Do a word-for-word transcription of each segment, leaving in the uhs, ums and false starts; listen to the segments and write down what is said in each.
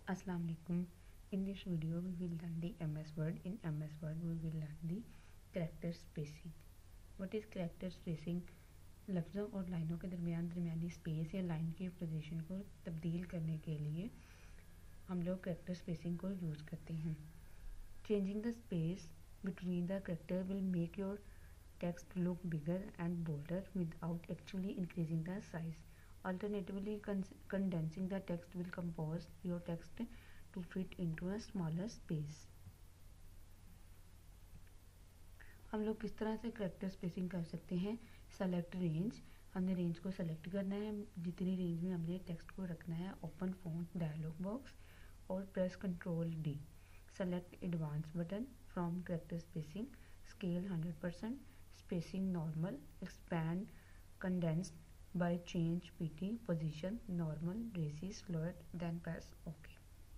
Assalamu alaikum. In this video we will learn the M S Word. In M S Word we will learn the character spacing. What is character spacing? लफ्ज़ों और लाइनों के दरमियान दरमियानी space या line की position को तब्दील करने के लिए हम लोग character spacing को यूज़ करते हैं. Changing the space between the character will make your text look bigger and bolder without actually increasing the size. Alternatively, condensing the text will compose your text to fit into a smaller space. हम लोग किस तरह से character spacing कर सकते हैं. Select range, हमने range को सेलेक्ट करना है, जितनी रेंज में हमने टेक्स्ट को रखना है. ओपन फॉन्ट डायलॉग बॉक्स और press control D. Select advance button from character spacing. Scale hundred percent. Spacing normal. Expand condensed by change pt position normal रेसी स्लोअर देन प्रेस ओके.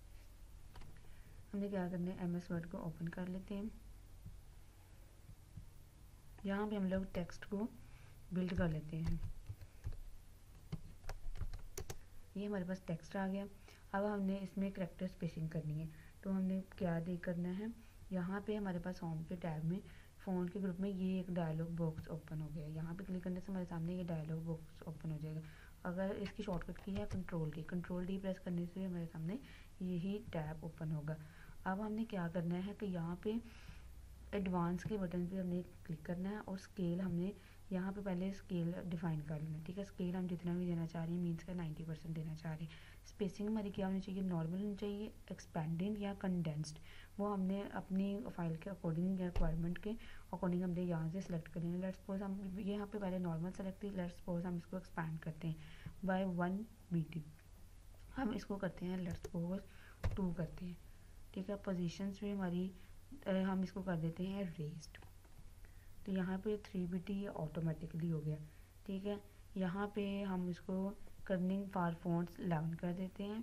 हमने क्या करना है, एम एस वर्ड को ओपन कर लेते हैं. यहाँ पे हम लोग टेक्स्ट को बिल्ड कर लेते हैं. ये हमारे पास टेक्स्ट आ गया. अब हमने इसमें कैरेक्टर स्पेसिंग करनी है. तो हमने क्या दे करना है, यहाँ पे हमारे पास होम के टैब में फ़ॉन्ट के ग्रुप में ये एक डायलॉग बॉक्स ओपन हो गया. यहाँ पे क्लिक करने से हमारे सामने ये डायलॉग बॉक्स ओपन हो जाएगा. अगर इसकी शॉर्टकट की है control D. Control D press करने से हमारे सामने यही टैब ओपन होगा. अब हमने क्या करना है कि यहाँ पे एडवांस के बटन पे हमने क्लिक करना है और स्केल हमने यहाँ पे पहले स्केल डिफाइन कर लेना है. ठीक है, स्केल हम जितना भी देना चाह रहे हैं, मीन्स का नाइन्टी परसेंट देना चाह रहे हैं. स्पेसिंग हमारी क्या होनी चाहिए, नॉर्मल होनी चाहिए, एक्सपैंडेड या कंडेंस्ड. वो हमने अपनी फाइल के अकॉर्डिंग या रिक्वायरमेंट के अकॉर्डिंग हमने यहाँ से सेलेक्ट कर लेना. लेट्स सपोज हम ये यहाँ पे पहले नॉर्मल सेलेक्ट थी. लेट्स सपोज हम इसको एक्सपैंड करते हैं बाय वन बीटी. हम इसको करते हैं लेट्स सपोज टू करते हैं. ठीक है, पोजीशंस में हमारी हम इसको कर देते हैं रेस्ड. तो यहाँ पे थ्री बीटी ये ऑटोमेटिकली हो गया. ठीक है, यहाँ पे हम इसको कर्निंग फॉर फॉन्ट्स इलेवन कर देते हैं.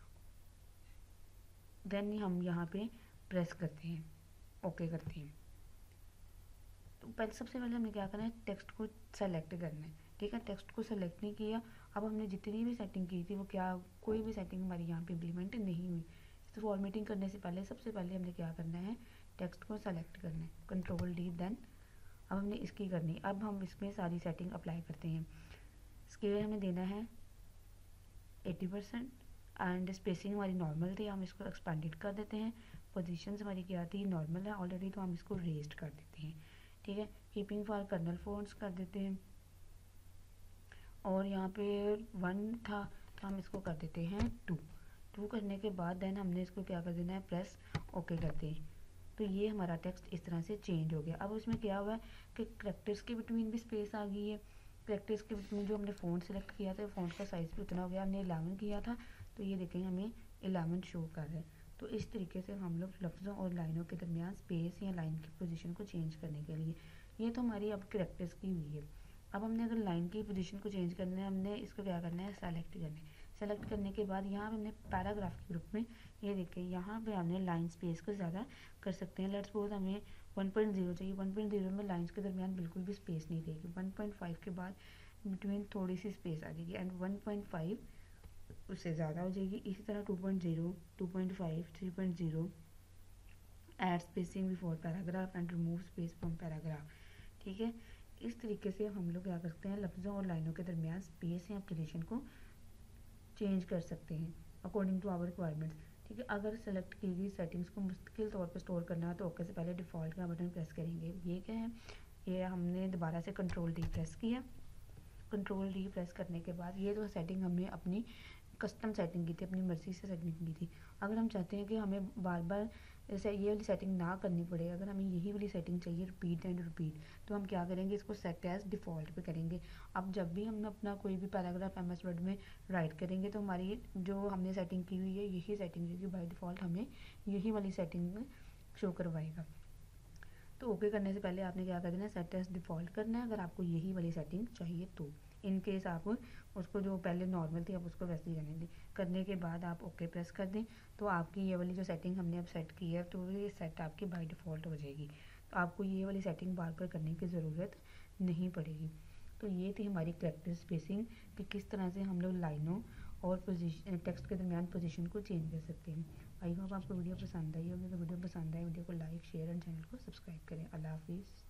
देन हम यहाँ पे प्रेस करते हैं, ओके करते हैं. तो पहले सबसे पहले हमें क्या करना है, टेक्स्ट को सेलेक्ट करना है. ठीक है, टेक्स्ट को सेलेक्ट नहीं किया. अब हमने जितनी भी सेटिंग की थी वो क्या, कोई भी सेटिंग हमारी यहाँ पे इम्प्लीमेंट नहीं हुई. तो फॉर्मेटिंग करने से पहले सबसे पहले हमने क्या करना है, टेक्स्ट को सेलेक्ट करना है, कंट्रोल डी. देन अब हमने इसकी करनी. अब हम इसमें सारी सेटिंग अप्लाई करते हैं. स्केल हमें देना है एटी परसेंट एंड स्पेसिंग हमारी नॉर्मल थी, हम इसको एक्सपेंडेड कर देते हैं. पोजीशंस हमारी क्या थी, नॉर्मल है ऑलरेडी, तो हम इसको रेज्ड कर देते हैं. ठीक है, कीपिंग फॉर कर्नल फॉन्ट्स कर देते हैं. और यहाँ पे वन था तो हम इसको कर देते हैं टू. टू करने के बाद देन हमने इसको क्या कर देना है, प्रेस ओके करते हैं. तो ये हमारा टेक्स्ट इस तरह से चेंज हो गया. अब उसमें क्या हुआ है कि कैरेक्टर्स के बिटवीन भी स्पेस आ गई है. कैरेक्टर्स के बिटवीन जो हमने फ़ॉन्ट सेलेक्ट किया था, फ़ॉन्ट का साइज़ भी उतना हो गया. हमने इलेवन किया था तो ये देखें हमें इलेवन शो कर रहा है. तो इस तरीके से हम लोग लफ्ज़ों और लाइनों के दरमियान स्पेस या लाइन की पोजीशन को चेंज करने के लिए, ये तो हमारी अब कैरेक्टर्स की हुई है. अब हमने अगर लाइन की पोजीशन को चेंज करना है, हमने इसको क्या करना है, सेलेक्ट करना है. सेलेक्ट करने के बाद यहाँ पे हमने पैराग्राफ के ग्रुप में ये देखें, यहाँ पे हमने लाइन स्पेस को ज़्यादा कर सकते हैं. लेट्स सपोज हमें वन पॉइंट ज़ीरो चाहिए. वन पॉइंट ज़ीरो में लाइंस के दरमियान बिल्कुल भी स्पेस नहीं रहेगी. वन पॉइंट फाइव के बाद बिटवीन थोड़ी सी स्पेस आ जाएगी एंड वन पॉइंट फाइव उससे ज़्यादा हो जाएगी. इसी तरह two point zero, two point five, three point zero. Add spacing before paragraph and remove space from paragraph. ठीक है, इस तरीके से हम लोग क्या कर सकते हैं, लफ्ज़ों और लाइनों के दरमियान स्पेस या पोजीशन को चेंज कर सकते हैं अकॉर्डिंग टू आवर रिक्वायरमेंट्स. ठीक है, अगर सेलेक्ट की गई सेटिंग्स को मुस्तकिल तौर पर स्टोर करना है तो ओके से पहले डिफ़ॉल्ट का बटन प्रेस करेंगे. ये क्या है, ये हमने दोबारा से कंट्रोल डी प्रेस किया. कंट्रोल डी प्रेस करने के बाद ये जो सेटिंग हमने अपनी कस्टम सेटिंग की थी, अपनी मर्ज़ी से सेटिंग की थी. अगर हम चाहते हैं कि हमें बार बार जैसे ये वाली सेटिंग ना करनी पड़े, अगर हमें यही वाली सेटिंग चाहिए रिपीट एंड रिपीट, तो हम क्या करेंगे, इसको सेट एज डिफ़ॉल्ट पे करेंगे. अब जब भी हम अपना कोई भी पैराग्राफ एम एस वर्ड में राइट करेंगे तो हमारी जो हमने सेटिंग की हुई है यही सेटिंग है कि बाय डिफ़ॉल्ट हमें यही वाली सेटिंग शो करवाएगा. तो ओके करने से पहले आपने क्या कर देना है, सेट एज डिफ़ॉल्ट करना है अगर आपको यही वाली सेटिंग चाहिए तो. इन केस आप उसको जो पहले नॉर्मल थी आप उसको वैसे ही रहने दें. करने के बाद आप ओके प्रेस कर दें तो आपकी ये वाली जो सेटिंग हमने अब सेट की है तो ये सेट आपकी बाय डिफ़ॉल्ट हो जाएगी. तो आपको ये वाली सेटिंग बार बार करने की ज़रूरत नहीं पड़ेगी. तो ये थी हमारी कैरेक्टर स्पेसिंग कि किस तरह से हम लोग लाइनों और पोजीशन टेक्स्ट के दरमियान पोजीशन को चेंज कर सकते हैं। आई होप आपको वीडियो पसंद आई होगी। तो वीडियो पसंद आए वीडियो को लाइक शेयर एंड चैनल को सब्सक्राइब करें। अल्लाह हाफिज़।